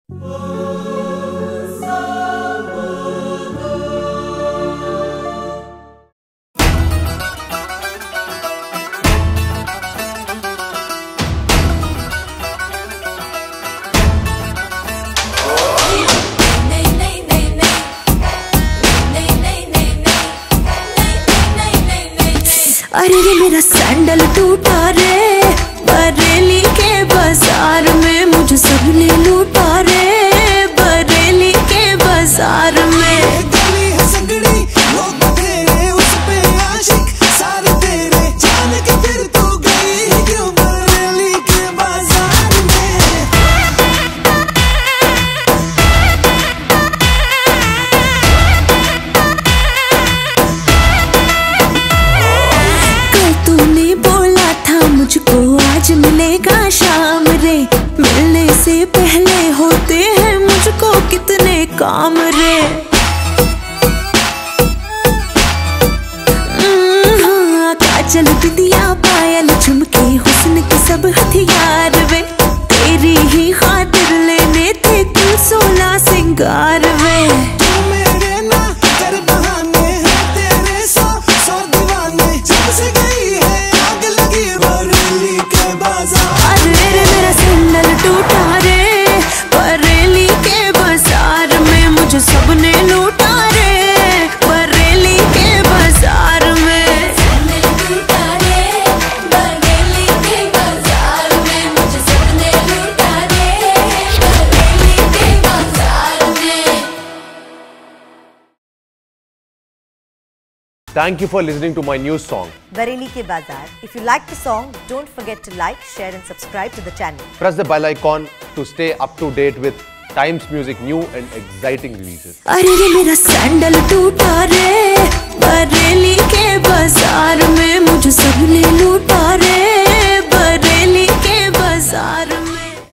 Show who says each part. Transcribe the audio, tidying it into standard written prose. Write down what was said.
Speaker 1: अरे रे मेरा सैंडल टूटा रे, बरेली के बाजार में मुझे सबने लूटा रे, बरेली के बाजार में।
Speaker 2: गली है संगड़ी, लोग तेरे उस पे आशिक, सारे तेरे जान के फिर तू गई क्यों बरेली के बाजार में।
Speaker 1: कल तूने बोला था मुझको आज मिलेगा शाम रे, मिलने से पहले होते हैं मुझको कितने काम रे। काजल बिंदिया पायल झुमके हुस्न के सब हथियार वे, तेरी ही खातिर लेने थे कुल 16 सिंगार वे।
Speaker 2: तू मेरे ना कर बहाने हैं तेरे सौ दीवाने, जब से गई है आग लगी बरेली के बाजार।
Speaker 1: अरे रे मेरा सैंडल टूटा रे, बरेली के बाजार में मुझे सबने लूटा रे, बरेली के बाजार में।
Speaker 3: Thank you for listening to my new song,
Speaker 4: Bareilly Ke Bazaar. If you like the song, don't forget to like, share and subscribe to the channel.
Speaker 3: press the bell icon to stay up to date with Times Music new and exciting releases.
Speaker 1: अरे रे मेरा sandal टूटा रे, बरेली